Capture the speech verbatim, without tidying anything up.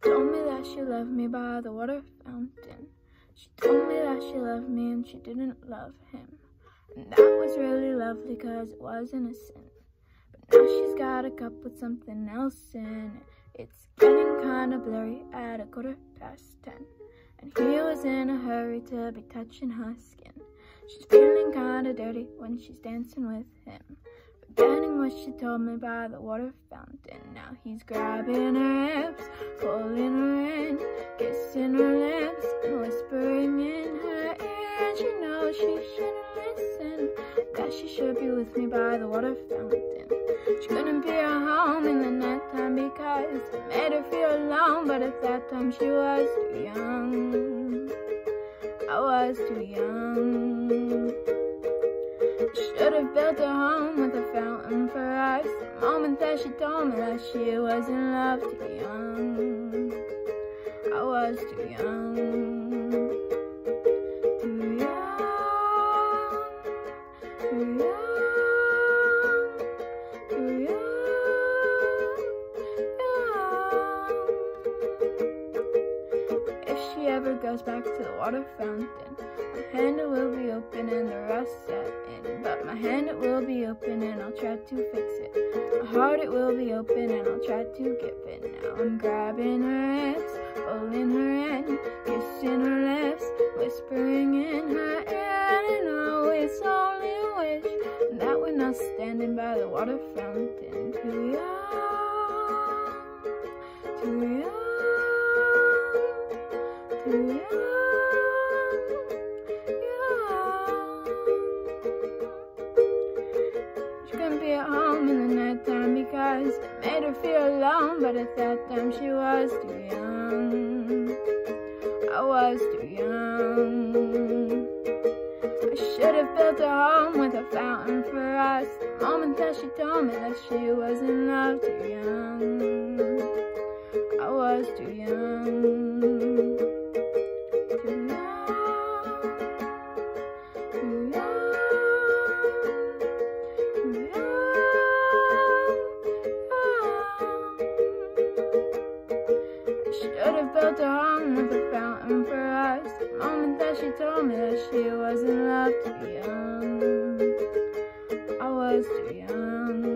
told me that she loved me by the water fountain. She told me that she loved me and she didn't love him. And that was really lovely cause it was innocent. But now she's got a cup with something else in it. It's getting kinda blurry at a quarter past ten. And he was in a hurry to be touching her skin. She's feeling kinda dirty when she's dancing with him, forgetting what she told me by the water fountain. Now he's grabbing her hips, pulling her in, kissing her lips, and whispering in her ear. And she knows she shouldn't listen, that she should be with me by the water fountain. She couldn't be at home in the nighttime because it made her feel alone. But at that time she was too young, I was too young. Should have built a home with a fountain for us. The moment that she told me that she was in love, too young, I was too young, too young, too young, too young, young. If she ever goes back to the water fountain, my hand it will be open and the rust set in. But my hand it will be open and I'll try to fix it. My heart it will be open and I'll try to give it. Now I'm grabbing her hips, pulling her in, kissing her lips, whispering in her ear. And I know it's only a wish that we're not standing by the water fountain. Too young, too young, too young. Be at home in the nighttime because it made her feel alone. But at that time she was too young, I was too young. I should have built a home with a fountain for us. The moment that she told me that she was in love, too young, I was too young, too young, too young. Should have built a home with a fountain for us. The moment that she told me that she was in love, too young, I was too young.